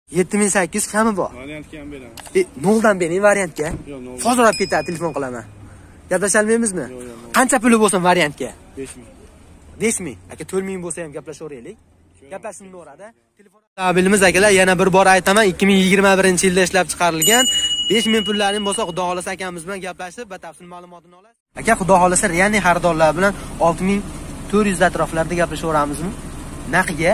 7800 kami bor. Variantga ham beramiz. Noldan bering variantga. Yo'q, nol. Hozir olib ketadi, telefon qilaman. Gaplashalmaymizmi? Yo'q, yo'q. Qancha puli bo'lsin variantga? 5000. 5000. Aka 4000 bo'lsa ham gaplashaveraylik. Gaplashishni o'rada. Telefon avtomobilimiz akalar, yana bir bor aytaman, 2021-yilda ishlab chiqarilgan. 5000 pullaring bo'lsa, xudo xolasa akamiz bilan gaplashib, batafsil ma'lumotini olasiz. Aka, xudo xolasa ya'ni xaridorlar bilan 6400 atroflarida gaplashaveramizmi? Naqiga?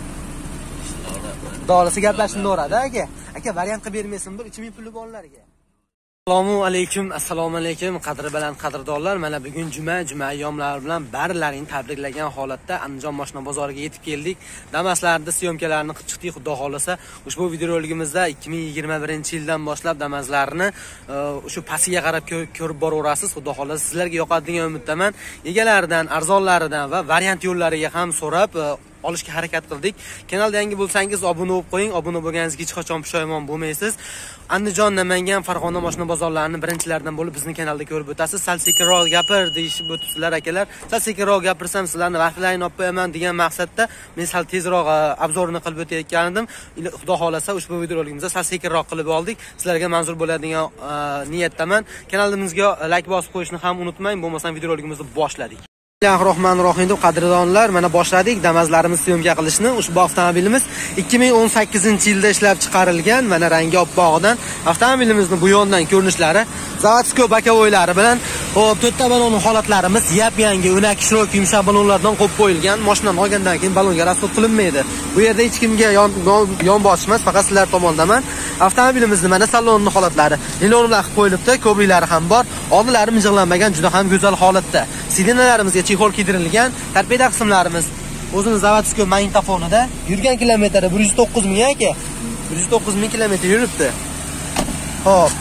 Xudo xolasa gaplashishni o'rada aka. Aka, variant qilib bermaysin, bir 3000 puli borlarga. Assalomu alaykum qadri bilan qadrdonlar. Mana bugun juma ayyomlari bilan barlaring tabriklagan holatda Andijon mashina bozoriga yetib keldik. Damaslarda syomkalarni qilib chiqdik. Xudo xolasa ushbu videoroligimizda 2021-yildan boshlab Damaslarni shu pasiga qarab ko'rib boraverasiz. Xudo xolasa sizlarga yoqadi degan umiddaman. Egalaridan, arzonlaridan va variant yo'llariga ham so'rab olishga harakat qildik. Kanalda yangi bo'lsangiz obuna bo'lib qo'ying. Obuna bo'lganingizga hech qachon pushaymon bo'lmaysiz. Andijon, Namangan, Farg'ona mashina bozorlarining birinchilaridan bo'lib bizning kanalda ko'rib o'tasiz. Sal sekinroq gapir deyishib o'tibsizlar akalar. Sal sekinroq gapirsam sizlarni vaqtlarini olib qo'yaman degan maqsadda men sal tezroq obzorini qilib o'tayotgan edim. Xudo xolasa ushbu videoroligimizda sal sekinroq qilib oldik. Sizlarga manzur bo'ladigan niyatdaman. Kanalimizga like bosib qo'yishni ham unutmang. Bo'lmasam videoroligimizni boshladik. Bismillahirrohmanirrohim deb qadrdonlar, mana boshladik damazlarimiz syomka qilishni. Ushbu avtomobilimiz 2018-yilda ishlab chiqarilgan. Mana rangi opbog'idan avtomobilimizning bu yondan ko'rinishlari, zavodskoy bakavoylari bilan hop to'rtta balonning holatlarimiz yap-yangi, o'nak shirok yumshoq balonlardan qo'yib qo'yilgan. Mashinadan olgandan keyin balonga rasxod qilinmaydi. Bu yerda hech kimga yon bosishmas, faqat sizlar tomonidaman. Avtomobilimizning mana salonning holatlari linoleumlar qilib qo'yilibdi, ko'briklari ham bor. Oldilari mijg'lanmagan, juda ham go'zal holatda. Sidinalarimizga chexol kiydirilgan, torpeda qismlarimiz o'zini zavodskoy magnitofonida. Yurgan kilometri 109 ming aka. 109 ming kilometr yuribdi. Hop.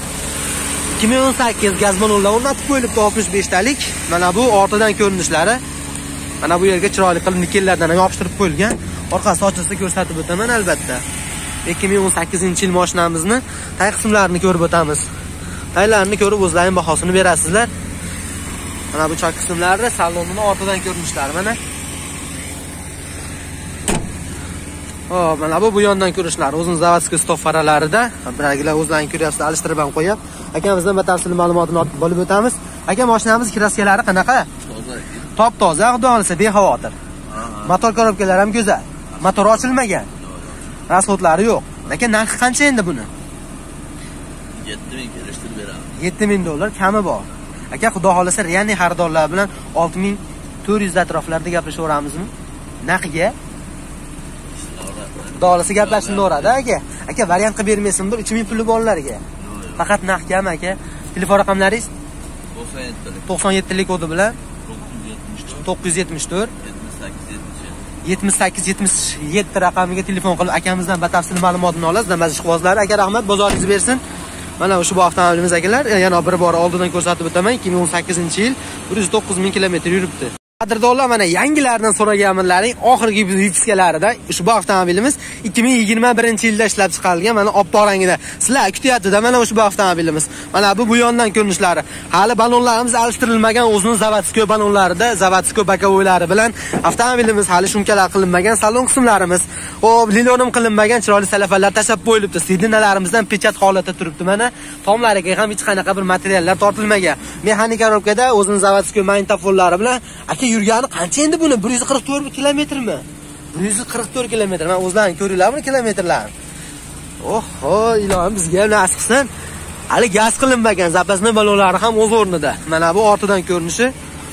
2018 gaz balonlar o'rnatib qo'yilibdi 65 talik. Mana bu ortidan ko'rinishlari. Mana bu yerga chiroyli qilib nikellardan yopishtirib qo'yilgan. Orqasi ochilsa ko'rsatib o'taman albatta. 2018-yil mashinamizni tay qismlarini ko'rib o'tamiz. Taylarni ko'rib o'zlaring bahosini berasizlar. Mana bu chok qismlari, salonning ortidan ko'rinishlari mana. Hop, mana bu yondan ko'rinishlari o'zining zavodskoy stop faralarida. Bilagilar o'zlaring ko'ryapsiz, alishtirib ham qo'yib. Akamizdan batafsil ma'lumotini olib o'tamiz. Aka, mashinamiz kiraskalari qanaqa? Toza. Top-toza, xudo xolasa bexavotir. Motor korobkalari ham go'zal. Motor ochilmagan. Rasxodlari yo'q. Aka, narxi qancha endi buni? 7000 kelishtirib beramiz. 7000 dollar kami bor. Aka, xudo xolasa ya'ni xaridorlar bilan 6400 atroflarida gaplashaveramizmi? Naqiga? Xudo xolasa gaplashishni o'rada aka. Aka, variant qilib bermaysin, bir 3000 puli borlarga. Faqat naqdmi aka? Telefon raqamlaringiz? 97 kodi bilan 974 7877 raqamiga telefon qilib akamizdan batafsil ma'lumotini olasiz. Namaz ishqibozlari, aka rahmat, bozoringiz bersin. Mana ushbu avtomobilimiz akalar, yana bir bor oldidan ko'rsatib o'taman. 2018-yil 109 ming kilometr yuribdi. Qadrdonlar, mana yangilardan so'raganlaring oxirgi vipiskalarida ushbu avtomobilimiz 2021-yilda ishlab chiqarilgan. Mana oppoq rangida. Sizlar kutyapti-da mana ushbu avtomobilimiz. Mana bu yondan ko'rinishlari. Hali balonlarimiz alishtirilmagan, o'zining zavodskoy balonlarida, zavodskoy bakavoylari bilan avtomobilimiz hali shumkalar qilinmagan, salon qismlarimiz, hop, linoleum qilinmagan, chiroyli salafalar tashab qo'yilibdi. Sidinalarimizdan pechat holatda turibdi mana. Tomlariga ham hech qanaqa bir materiallar tortilmagan. Mexanik korobkada o'zining zavodskoy magnitofonlari bilan yurgani qancha endi buni? 144 kilometrmi? 144 kilometr. Men o'zlaring ko'ringlarmi kilometrlarni? Oho, ilohim bizga ham nasib qilsin. Hali gaz qilinmagan, zapasnoy balonlari ham o'z o'rnida. Mana bu ortidan ko'rinishi.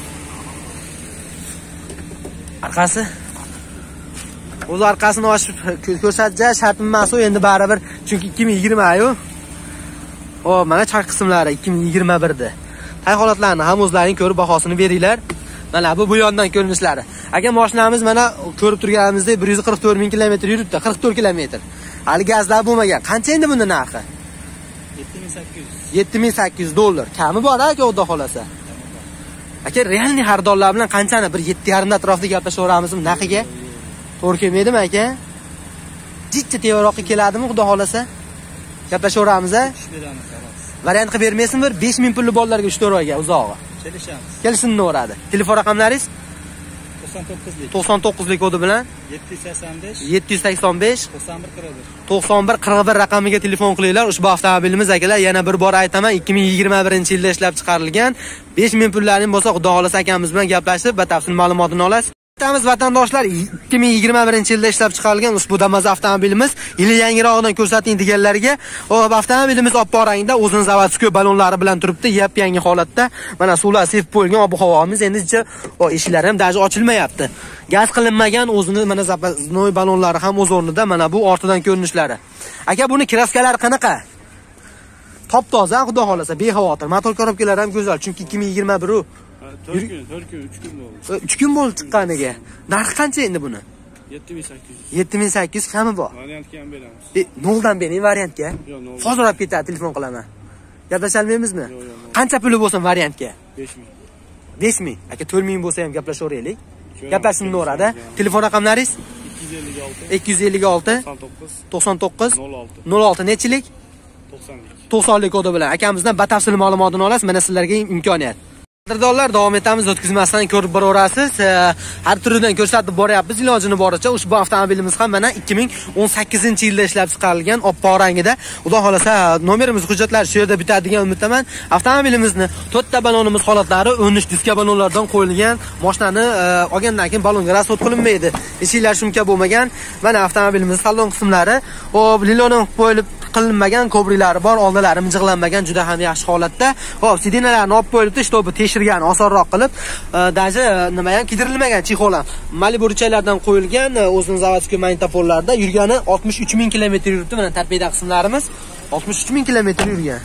Arqasi. O'z orqasini ochib ko'rsatja shart emas u endi baribir, chunki 2020-yu. O, mana chaq qismlari 2021da. Tay holatlarni ham o'zlaring ko'rib bahosini beringlar. Mana bu yondan ko'rinishlari. Aka, mashinamiz mana ko'rib turganimizdek 144 ming kilometr yuribdi, 44 kilometr. Hali gazlar bo'lmagan. Qancha endi buni narxi? 7800. 7800 dollar. Kami bor aka, xudo xolasa. Aka, realni xaridorlar bilan qanchani? Bir 7,5 atrofida gaplashaveramizmi naqiga? To'g'ri kelmaydimi aka? Jitta tevroqqa keladimi xudo xolasa? Gaplashaveramiz-a? Variant qilib bermaysin, bir 5000 pulli bolalarga 3 to'rvaga uzog'i. Kelishamiz. Kelishimni o'radi. Telefon raqamlaringiz? 99'lik. 99'lik kodi bilan 785 785 91 91 raqamiga telefon qilinglar. Ushbu avtomobilimiz akalar, yana bir bor aytaman, 2021-yilda ishlab chiqarilgan. 5000 pullaring bo'lsa, xudo xolasa akamiz bilan gaplashib, batafsil ma'lumotini olasiz. Aytamiz vatandoshlar, 2021-yilda ishlab chiqarilgan ushbu Damas avtomobilimiz yili yangirog'idan ko'rsating deganlarga, avtomobilimiz oppoq rangda, o'zini zavodskiy balonlari bilan turibdi, yap-yangi holatda. Mana suvlar sevib qo'yilgan, ob-havomiz endi eshiklari ham daji ochilmayapti. Gaz qilinmagan, o'zini mana zavodskiy balonlari ham o'z o'rnida, mana bu ortidan ko'rinishlari. Aka, buni kraskalari qanaqa? Top-toza, xudo xolasa, bexavotir. Motor korobkalari ham go'zal, chunki 2021 u 3 kun bo'ldi. 3 kun bo'ldi chiqqaniga. Narxi qancha endi buni? 7800. 7800 kami bor. Variantga ham beramiz. Noldan bering variantga. Yo'q, Hozir olib ketadi, telefon qilaman. Gaplasholmaymizmi? Yo'q. Qancha puli bo'lsin variantga? 5000. 5000. Aka, 4000 bo'lsa ham gaplashaveraylik. Gaplashimni Telefon raqamlaringiz? 256 99 06 nechilik? 90lik kodi bilan akamizdan batafsil ma'lumotini olasiz. Mana sizlarga imkoniyat. Qadrdonlar, davom etamiz, o'tkazmasdan ko'rib boraverasiz. Har turidan ko'rsatib boryapmiz ilojini boricha. Ushbu avtomobilimiz ham mana 2018-yilda ishlab chiqarilgan, oppoq rangida. Xudo xolasa, nomerimiz, hujjatlar shu yerda bitadi degan umiddaman. Avtomobilimizni 4 ta balonimiz holatlari 13 diska balonlardan qo'yilgan. Mashinani olgandan keyin balonga rasxod qilinmaydi. Eshiklar shumka bo'lmagan. Mana avtomobilimiz salon qismlari, hop, liloni qo'yilib qilinmagan, ko'briklari bor, oldilari mijg'lanmagan, juda ham yaxshi holatda. Hop, sidinalarni olib qo'yilibdi, shtobi tekshirgan osonroq qilib, daji nima ham kidirilmagan chexol ham. Malibu ruchaylardan qo'yilgan, o'zining zavodskiy magnitofonlarda yurgani 63000 kilometr yuribdi. Mana tarpeda qismlarimiz 63000 kilometr yurgan.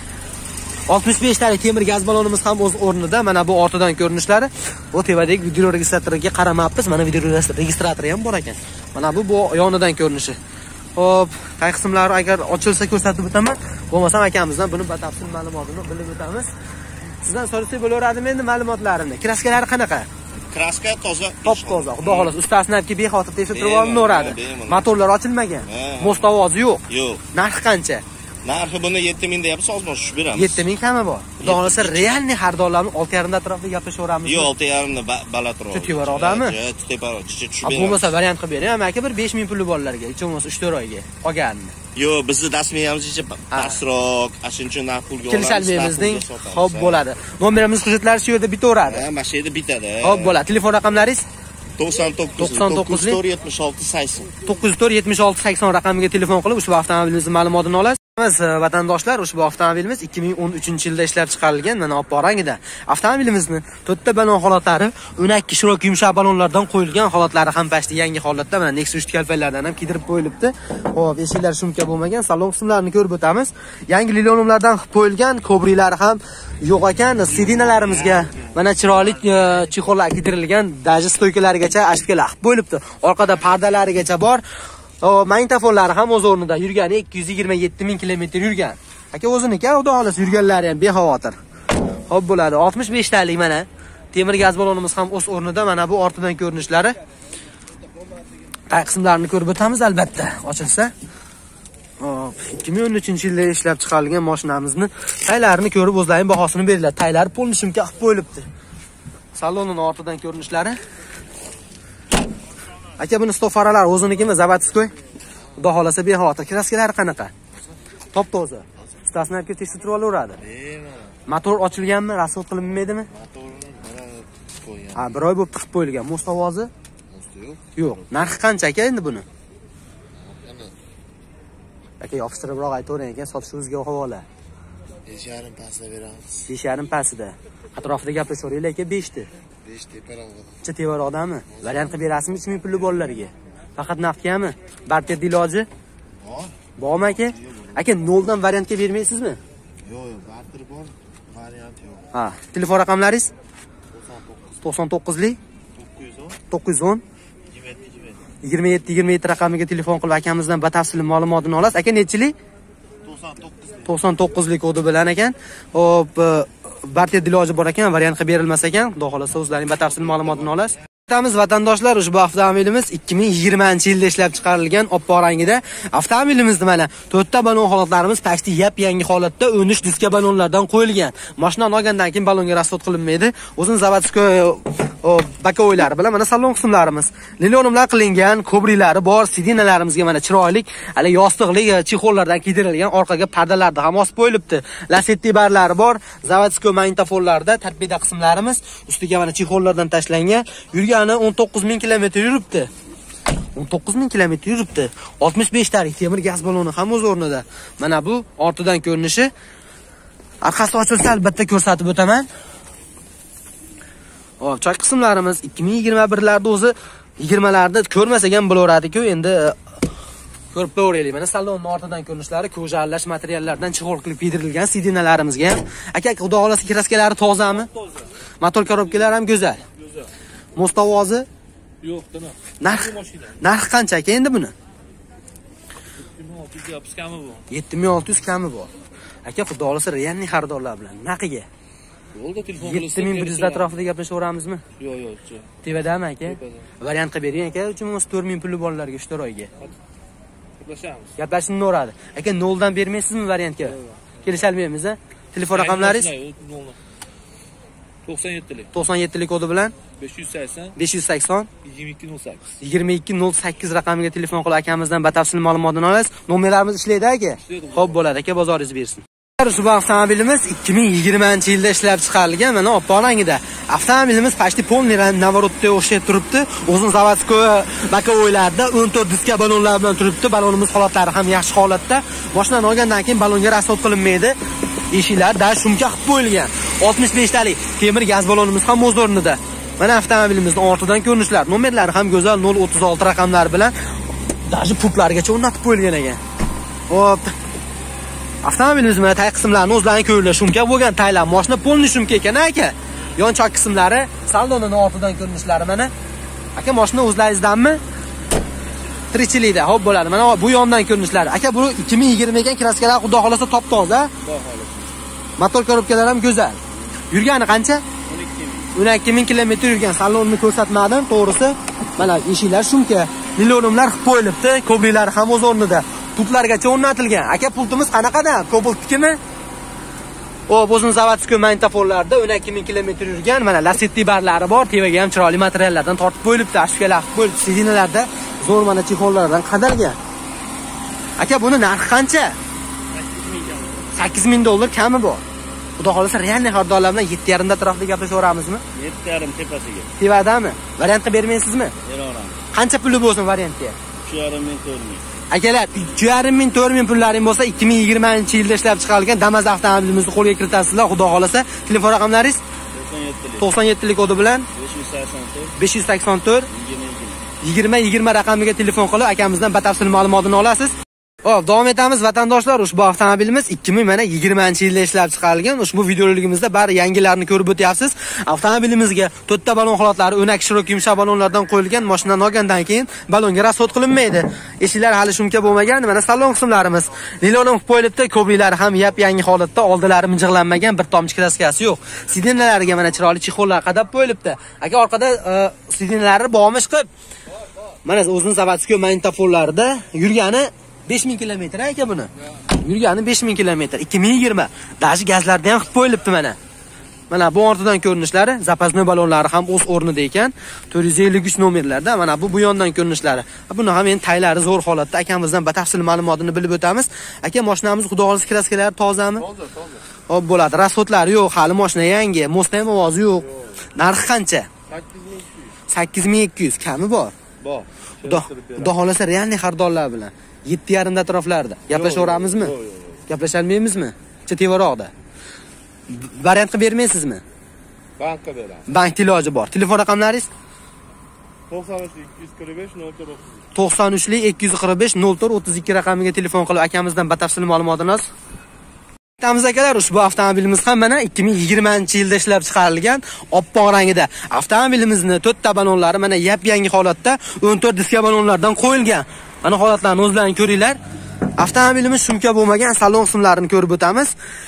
65 talik temir gaz balonimiz ham o'z o'rnida. Mana bu ortidan ko'rinishlari. Bu tevadagi video registratoriga qaramabmiz. Mana video registratori ham bor ekan. Mana bu yonidan ko'rinishi. Hop, qay qismlari agar ochilsa ko'rsatib o'taman. Bo'lmasa akamizdan buni batafsil ma'lumotini bilib o'tamiz. Sizdan so'rasak bo'laveradimi endi ma'lumotlarini? Kraskalari qanaqa? Kraska toza. Top-toza. Xudo xolasa, ustasini olib kelib bexotir tekshirib olinaveradi. Motorlar ochilmagan. Most ovozi yo'q. Yo'q. Narxi qancha? Narxi buni 7000 deyapsiz, ozmoq tushib beramiz. 7000 kami bor. Xudo xolasa, realni xaridorlarni 6,5 atrofida gaplashaveramiz. Yo'q, 6,5 da balandroq. Teparoqdami? Teparoq, tushib beramiz. Bo'lmasa variant qilib bering, aka, bir 5000 puli borlarga, hech bo'lmasa 3-4 oyga olganmi? Yo'q, bizni dasmiyamiz pastroq, shuning uchun narx pulga olamiz. Kelishalmaymizning, xo'p bo'ladi. Nomerimiz, hujjatlari shu yerda bitaveradi. Ha, mana shu yerda bitadi. Xo'p bo'ladi. Telefon raqamlaringiz? 99 976 80. 976 80 raqamiga telefon qilib ushbu avtomobilimizning ma'lumotini olasiz. Vatandoshlar, ushbu avtomobilimiz 2013-yilda ishlab chiqarilgan, mana oppoq rangida. Avtomobilimizni 4 ta balon holatlari, 12 shirok yumshoq balonlardan qo'yilgan, holatlari ham pashti yangi holatda, mana Nexus 3 kalpaklardan ham kidirib qo'yilibdi. Xo'p, eshiklar shumka bo'lmagan, salon qismlarini ko'rib o'tamiz. Yangi lilonlardan qo'yilgan, ko'briklari ham yo'q ekan. Sidinalarimizga mana chiroyli chexollar kidirilgan, daji stoykalarigacha ashkalar qilib qo'yilibdi. Orqada pardalarigacha bor. Magnitofonlari ham o'z o'rnida, yurgani 227000 kilometr yurgan. Aka, o'ziniki, xudo xolasa, yurganlari ham bexavotir. Xo'p bo'ladi. 65 talik mana temir gaz balonimiz ham o'z o'rnida. Mana bu ortidan ko'rinishlari. Qay qismlarini ko'rib o'tamiz albatta, ochilsa. Hop, 2013-yilda ishlab chiqarilgan mashinamizni taylarini ko'rib o'zlarining bahosini beringlar. Taylar polnishimga qilib qo'yilibdi. Salonining ortidan ko'rinishlari. Aka, buni stofaralar o'zinikimi, zavodskiy? Xudo xolasa bexavotir. Kraskalari qanaqa? Top-toza. Ustasini olib kelib tekshirib olaveradi. Motor ochilganmi, rasxod qilinmaydimi? Ha, bir oy bo'lib qilib qo'yilgan. Most ovozi? Yo'q. Narxi qancha aka endi buni? Aka, yopishtiribroq aytavering ekan, sotishingizga havola. 5,5 pasda beramiz. 5,5 pasda. Atrofida gaplashaveraylik aka, 5 ta. 5 teparoqda. Necha tevaroqdami? Variant qilib berasizmi 3000 pulli bolalarga? Faqat naqdgami? Barter iloji? Bor. Bormi aka? Aka, noldan variantga bermaysizmi? Yo'q, barter bor, variant yo'q. Ha, telefon raqamlaringiz? 99lik 910 27 raqamiga telefon qilib akamizdan batafsil ma'lumotini olasiz. Aka, nechilik? 99lik kodi bilan ekan. Hop, barter iloji bor ekan, variant qilib berilmas ekan. Xudo xolasa o'zlarining batafsil ma'lumotini olasiz. etamiz vatandoshlar, ushbu avtomobilimiz 2020-yilda ishlab chiqarilgan oppoq rangida. Avtomobilimizni mana 4 ta balon holatlarimiz pashti yap-yangi holatda 13 diska balonlardan qo'yilgan. Mashinani olgandan keyin balonga rasvot qilinmaydi. O'zini zavodskoy bakovoylari bilan mana salon qismlarimiz linoleumlar qilingan, ko'briklari bor, sidinalarimizga mana chiroyli, hali yostiqli chexollardan kiydirilgan, orqaga pardalarni ham osib qo'yilibdi. Lasetti barlari bor, zavodskoy magnitofonlarda tarpida qismlarimiz, ustiga mana chexollardan tashlangan. Yurgani 19000 kilometr yuribdi. 19000 kilometr yuribdi. 65 talik temir gaz baloni ham o'z o'rnida. Mana bu ortidan ko'rinishi. Arkasi ochilsa albatta ko'rsatib o'taman. Hop, choy qismlarimiz 2021larda o'zi 20larda ko'rmasak ham bo'laveradi-ku, endi ko'rib ko'raylik. Mana salonning ortidan ko'rinishlari ko'jalash materiallardan chig'ol qilib kiydirilgan, sidinalarimizga ham. Aka, xudo xolasa kraskalari tozami? Toza. Motor korobkalari ham go'zal. Go'zal. Most ovozi? Yo'q, nima? Narx qancha aka endi buni? 7600 kami bor. 7600 kami bor. Aka, xudo xolasa realni xaridorlar bilan naqiga? Yo'lda telefon 7100 atrofida gaplashaveramizmi? Yo'q, yo'q. Tevadami aka? Variant qilib bering aka, 4000 puli bolalarga ishtirokiga. Gaplashamiz. Gaplashinaveradi. Aka, 0 dan bermaysizmi variantga? Kelishalmaymiz a? Telefon raqamlaringiz? 97lik. 97lik kodi bilan 580 580 2208. 2208 raqamiga telefon qilib akamizdan batafsil ma'lumotni olasiz. Nomerlarimiz ishlaydi aka? Xo'p bo'ladi aka, bozoringiz bersin. Ushbu avtomobilimiz 2020-yilda ishlab chiqarilgan, mana oppoq rangida. Avtomobilimiz pashti polniy navorotga o'xshab turibdi. O'zini zavodskoy bakovoylarda 14 diska balonlar bilan turibdi. Balonimiz holatlari ham yaxshi holatda. Mashinani olgandan keyin balonga rasvot qilinmaydi. Eshiklar da shumka qilib qo'yilgan. 65 talik temir gaz balonimiz ham o'z o'rnida. Mana avtomobilimizning ortidan ko'rinishlar, nomerlari ham go'zal, 036 raqamlari bilan даже pultlargacha o'rnatib qo'yilgan ekan. Xo'p. Avtomobilimiz mana tay qismlarini o'zlarining ko'rlar shumka bo'lgan, taylar mashina polni shumka ekan aka. Yon choq qismlari, salonining ortidan ko'rinishlari mana. Aka, mashina o'zlaringizdanmi? Tirikchilikda, xo'p bo'ladi. Mana bu yondan ko'rinishlari. Aka, bu 2020 ekan, kraskalar xudo xolasa top-toza. Xudo xolasa. Motor korobkalari ham go'zal. Yurgani qancha? 12000 kilometr yurgan. Salonni ko'rsatmadim, to'g'risi. Mana eshiklar shumka, linoleumlar qilib qo'yilibdi, ko'briklari ham o'z o'rnida. Pultlargacha o'rnatilgan. Aka, pultimiz qanaqadan? Kobaltnikimi? O'zini zavodskoy magnitofonlarda 12000 kilometr yurgan. Mana lasetti barlari bor, tevaga ham chiroyli materiallardan tortib qo'yilibdi, ashkalar qilib qo'yilibdi. Sidinalarda zo'r mana chexollardan qadalgan. Aka, buni narxi qancha? 8000 dollar kami bor. Xudo xolasa realni xaridorlar bilan 7,5 da atrofida gaplashaveramizmi? 7,5 tepasiga. Tevadami? Variant qilib bermaysizmi? Beraveramiz. Qancha puli bo'lsin variantga? 3,5 Akalar, 3,5 pullaring bo'lsa 2020-yilda ishlab chiqarilgan Damas avtomobilimizni qo'lga kiritasizlar, xudo xolasa. Telefon raqamlaringiz? 97lik kodi bilan 584 20 raqamiga telefon qilib akamizdan batafsil ma'lumotni olasiz. Hop, davom etamiz vatandoshlar. Ushbu avtomobilimiz 2020-yilda ishlab chiqarilgan. Ushbu videoroligimizda bari yangilarni ko'rib o'tyapsiz. Avtomobilimizga 4 ta balon holatlari, o'nak shirok yumshoq balonlardan qo'yilgan. Mashinani olgandan keyin balonga rasvot qilinmaydi. Eshiklar hali shumka bo'lmagan. Mana salon qismlarimiz linoleum qilib qo'yilibdi. Ko'briklari ham yap-yangi holatda, oldilari mijg'lanmagan, bir tomchi kraskasi yo'q. Sidinalariga mana chiroyli chexollar qadab qo'yilibdi. Aka, orqada sidinalari bormish qilib. Mana o'zining zavodskoy magnitofonlarida yurgani 5000 kilometr aka buni. Yurgani 5000 kilometr. 2020. Dashi gazlardan ham qilib qo'yilibdi mana. Mana bu ortidan ko'rinishlari, zapasnoy balonlari ham o'z o'rnida ekan. 453 nomerlarda. Mana bu yondan ko'rinishlari. Buni ham endi taylari zo'r holatda. Akamizdan batafsil ma'lumotini bilib o'tamiz. Aka, mashinamiz xudo xolasa kraskalari tozami? Toza. Hop, bo'ladi. Rasvotlari yo'q, hali mashina yangi, mostda ham ovozi yo'q. Narxi qancha? 8200 kami bor. Bor. Xudo xolasa realni xaridorlar bilan 7,5 da atroflarida gaplashaveramizmi? Gaplashalmaymizmi? Tevaroqda. Variant qilib bermaysizmi? Bankka beramiz. Bank iloji bor. Telefon raqamlaringiz? 93 245 93 raqamiga telefon qilib akamizdan batafsil ma'lumotni olasiz. Aytamiz akalar, ushbu avtomobilimiz ham mana 2020-yilda ishlab chiqarilgan oppoq rangida. Avtomobilimizni 4 ta balonlari mana yap-yangi holatda 14 diska balonlardan qo'yilgan. Mana holatlarni o'zlaringiz ko'ringlar. Avtomobilimiz shumka bo'lmagan, salon qismlarini ko'rib o'tamiz.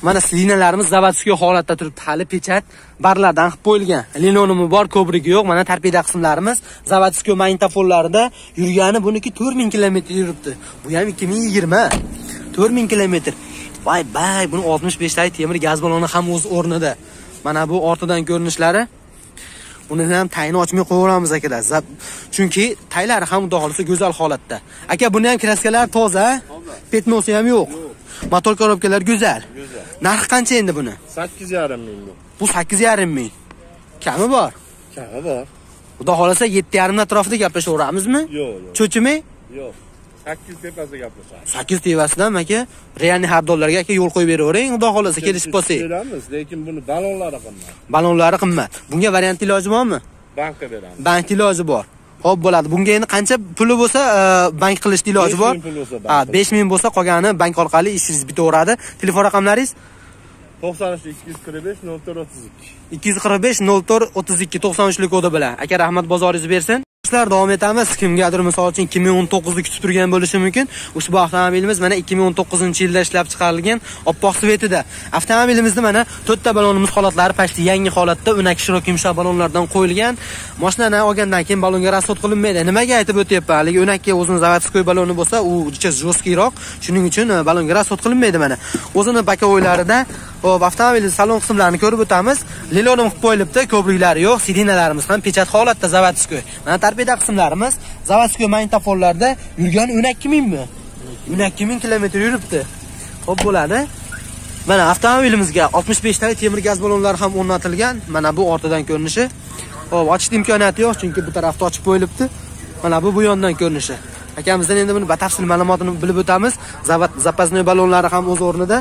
Mana linalarimiz zavodskiy holatda turibdi. Hali pechat barlardan qilib qo'yilgan. Linonimi bor, ko'prigi yo'q. Mana tarpida qismlarimiz zavodskiy magnitofonlarida yurgani buniki 4000 km yuribdi. Bu ham 2020. 4000 km. Bay, buni 65 talik temir gaz baloni ham o'z o'rnida. Mana bu ortidan ko'rinishlari. Uni ham tayini ochmay qo'yamiz akalar. Chunki taylari ham xudo xolisa go'zal holatda. Aka, buni ham kraskalari toza, petnosi ham yo'q. Motor korobkalar go'zal. Narxi qancha endi buni? 8,5 ming bu. Bu 8,5 ming. Kami bor? Kami bor. Xudo xolisa 7,5 atrofida gaplashaveramizmi? Yo'q. Cho'chimi? Yo'q. 8 tepasida gaplashamiz. 8 tepasidan aka, realni xaridorlarga aka yo'l qo'yib beravering, xudo xolisa kelishib qolsak. Beramiz, lekin buni balonlari qimmat. Balonlari qimmat. Bunga variant iloji bormi? Bankka beramiz. Bank iloji bor. Xo'p, bo'ladi. Bunga endi qancha puli bo'lsa, bank qilishni iloji bor. 5000 bo'lsa, qolgani bank orqali ishingiz bitaveradi. Telefon raqamlaringiz? 93 245 0432. 245 0432 93lik kodi bilan. Aka, rahmat, bozoringiz bersin. Davom etamiz. Kimgadir misol uchun 2019 ni kutib turgan bo'lishi mumkin. Ushbu avtomobilimiz mana 2019-yilda ishlab chiqarilgan oppoq svetida. Avtomobilimizda mana 4 ta balonimiz holatlari pashti yangi holatda o'nak shirok yumshoq balonlardan qo'yilgan. Mashinani olgandan keyin balonga rasxod qilinmaydi. Nimaga aytib o'tyapman? Haligi o'nakka o'zini zavodskiy baloni bo'lsa, u juda jo'skiyroq. Shuning uchun balonga rasxod qilinmaydi mana. O'zini bakovoylarida avtomobil salon qismlarini ko'rib o'tamiz. Lilonim qilib qo'yilibdi, ko'priklari yo'q, sidinalarimiz ham pechat holatda zavodskiy. Mana tarpida qismlarimiz zavodskiy magnitofonlarda yurgan 12 mingmi? 12 ming kilometr yuribdi. Xo'p, bo'ladi. Mana avtomobilimizga 65 talik temir gaz balonlari ham o'rnatilgan. Mana bu ortidan ko'rinishi. Xo'p, ochish imkoniyati yo'q, chunki bu tarafda ochib qo'yilibdi. Mana bu yondan ko'rinishi. Akamizdan endi buni batafsil ma'lumotini bilib o'tamiz. Zapasnoy balonlari ham o'z o'rnida.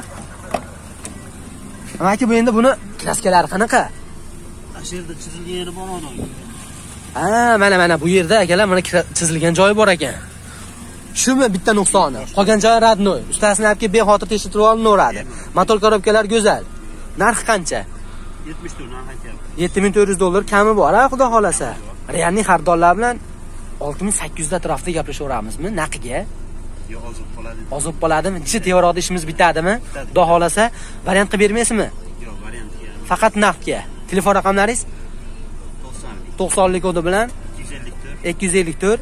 Amaki, bu endi buni kraskalari qanaqa? Ashirda chizilgan yeri bor odam. Mana bu yerda akalar mana chizilgan joyi bor ekan. Shumi bitta nuqsoni? Qolgan joyi radnoy. Ustasini olib kelib bexotir tekshirib olinaveradi. Motor korobkalar go'zal. Narxi qancha? 74 narx aytyapti. 7400 dollar kami bor, xudo xolasa. Realni xaridorlar bilan 6800 atrofida gaplashaveramizmi? Naqiga? Yo'q, ozib qoladi. Ozib qoladimi? Necha tevoroqda ishimiz bitadimi? Xudo xolasa, variant qilib bermaysizmi? Yo'q, variantga. Faqat naqdga. Telefon raqamlaringiz? 90lik kodi bilan 254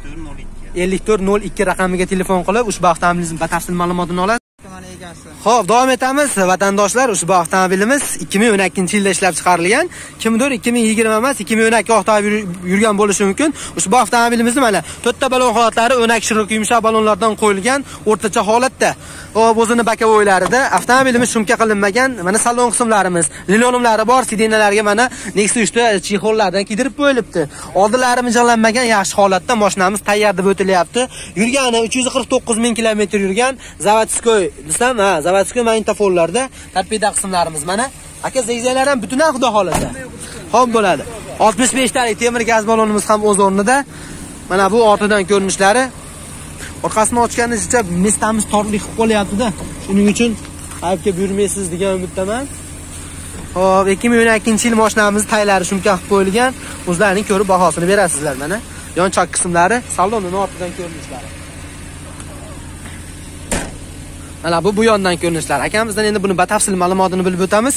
5402 raqamiga telefon qilib ushbu avtomobilingizni batafsil ma'lumotini olasiz. Xo'p, davom etamiz. Vatandoshlar, ushbu avtomobilimiz 2012-yilda ishlab chiqarilgan. Kimdir 2020 emas, 2012 avtomobil yurgan bo'lishi mumkin. Ushbu avtomobilimizni mana 4 ta balon holatlari o'nak shirok yumshoq balonlardan qo'yilgan o'rtacha holatda. Xo'p, o'zini bakovoylarida avtomobilimiz shumka qilinmagan. Mana salon qismlarimiz, linonimlari bor, sidinalarga mana Nexus 3 ta chexollardan kiydirib qo'yilibdi. Oldilari mijg'lanmagan yaxshi holatda mashinamiz tayyor deb o'tilyapti. Yurgani 349 ming kilometr yurgan zavodskiy desam, zavodskiy magnitofonlarda tarpida qismlarimiz mana. Aka, zigzaglar ham butundan xudo xolasa. Xo'p, bo'ladi. 65 talik temir gaz balonimiz ham o'z o'rnida. Mana bu ortidan ko'rinishlari. Orqasini ochganingizcha mestamiz torlik qilib qolyapti-da. Shuning uchun olib kelib yurmaysiz degan umiddaman. Xo'p, 2012-yil mashinamiz taylari shumka qilib qo'yilgan. O'zlarining ko'rib bahosini berasizlar mana. Yonchoq qismlari, salonning ortidan ko'rinishlari. Mana bu yondan ko'rinishlar. Akamizdan endi buni batafsil ma'lumotini bilib o'tamiz.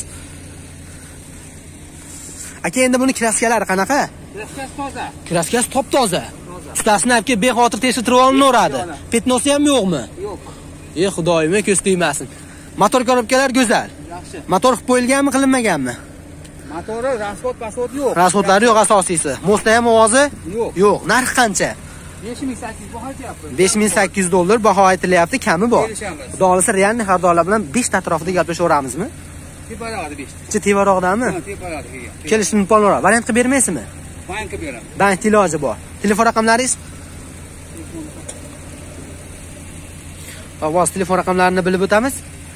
Aka, endi buni kraskalari qanaqa? Kraskasi toza. Kraskasi top-toza. Ustasini olib kelib bexotir tekshirib olinaveradi. Petnosi ham yo'qmi? Yo'q. Xudoyim, ko'z tegmasin. Motor korobkalar go'zal. Yaxshi. Motor qilib qo'yilganmi, qilinmaganmi? Motori rasxod yo'q. Rasxodlari yo'q asosiysi. Mo'sta ham ovozi? Yo'q. Narxi qancha? 5800 baho aytyapti. 5800 dollar baho aytilyapti, kami bor. Xudo xolasa realni xaridorlar bilan 5 ta atrofida gaplashaveramizmi? Teparoqda 5 ta. Teparoqdami? Teparoqda kelgan. Kelishni bo'ladi. Variant qilib bermaysizmi? Bankka beraman. Bank iloji bor. Telefon raqamlaringiz? Ovoz telefon raqamlarini bilib o'tamiz.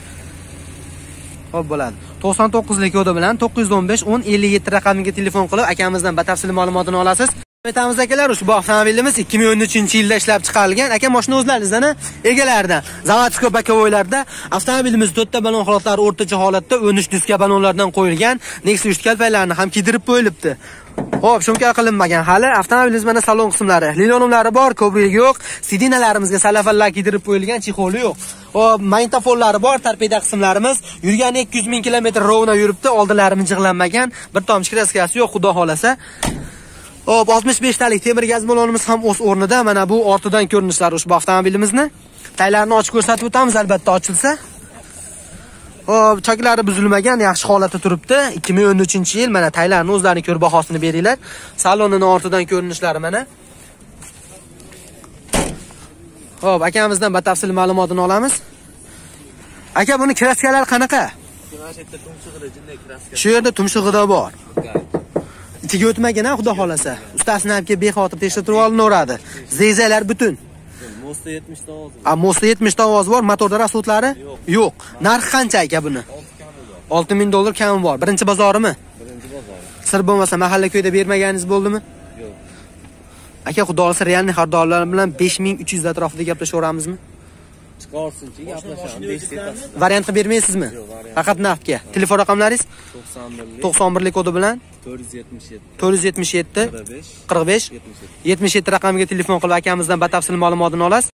Xo'p, bo'ladi. 99lik kodi bilan 915 10 57 raqamiga telefon qilib akamizdan batafsil ma'lumotini olasiz. Aytamiz akalar, ushbu avtomobilimiz 2013-yilda ishlab chiqarilgan. Aka, mashina o'zlaringizdan, egalaridan. Zavodskiy bakovoylarda avtomobilimiz 4 ta balon holatlari o'rtacha holatda 13 diska balonlardan qo'yilgan. Nexus 3 kalpaklarni ham kiydirib qo'yilibdi. Xo'p, shumka qilinmagan hali. Avtomobilimiz mana salon qismlari. Lilonumlari bor, ko'prik yo'q. Sidinalarimizga salafanlar kiydirib qo'yilgan, chexoli yo'q. Xo'p, magnitofonlari bor, torpeda qismlarimiz. Yurgan 200 ming kilometr rovna yuribdi, oldilari mijig'lanmagan, bir tomchi kraskasi yo'q, xudo xolasa. Hop, 65 talik temir gaz balonimiz ham o'z o'rnida. Mana bu ortidan ko'rinishlari ushbu avtomobilimizni. Taylarni ochib ko'rsatib o'tamiz, albatta ochilsa. Hop, choklari buzilmagan, yaxshi holatda turibdi. 2013-yil. Mana taylarni o'zlarini ko'rib bahosini beringlar. Salonining ortidan ko'rinishlari mana. Hop, akamizdan batafsil ma'lumotini olamiz. Aka, buni kraskalari qanaqa? Shu yerda tumshug'ida bor. Ichiga o'tmagan, xudo xolasa. Ustasini olib kelib bexotir tekshirib olinaveradi. Zeyzalar butun. Mosta 70 ta ovoz. Mosta 70 ta ovoz bor, motorda rasxodlari? Yo'q. Narxi qancha aka buni? $6,000 kami bor. Birinchi bozorimi? Birinchi bozor. Sir bo'lmasa mahalla ko'yda bermaganingiz bo'ldimi? Yo'q. Aka, xudo xolasa realniy xaridorlar bilan 5300 atrofida gaplashaveramizmi? Chiqarsinchi, gaplashamiz. 5 tepasi. Variant qilib bermaysizmi? Faqat naqdga. Telefon raqamlaringiz? 91 kodi bilan 477 45 77 raqamiga telefon qilib akamizdan batafsil ma'lumotini olasiz.